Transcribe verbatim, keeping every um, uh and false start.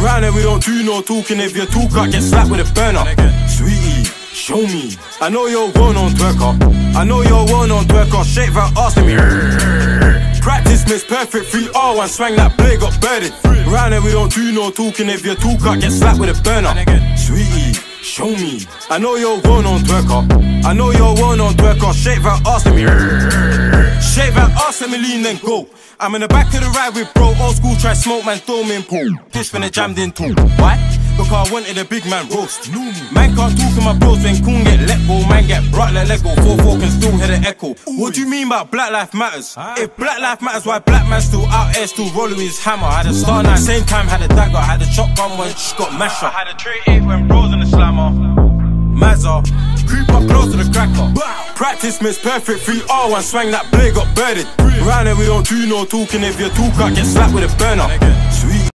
Round here we don't do no talking. If you talk, I get slapped with a burner. Sweetie, show me. I know you're one on twerker. I know you're one on twerker. Shake that ass to me. Practice miss perfect three R one. Swang that blade got birded. Round here we don't do no talking. If you talk, I get slapped with a burner. Sweetie, show me. I know you're one on twerker. I know you're one on twerker. Shake that ass to me. Shake that ass, let me lean then go. I'm in the back of the ride with bro. Old school try smoke man, throw me in pool. Dish when it jammed in too. Why? Because I wanted a big man roast. Man can't talk to my bros when coon get let go. Man get brought like Lego. four four can still hear the echo. What do you mean about Black Life Matters? If Black Life Matters, why black man still out here still rolling with his hammer? Had a star nine, same time had a dagger. Had a shotgun when she got mashed up. Had a tray eight when bros in the slammer. Mazza, creep up close to the cracker. Practice miss perfect three R one. Swang that blade got birded. Round here we don't do no talking. If you talk, I get slapped with a burner. Sweet.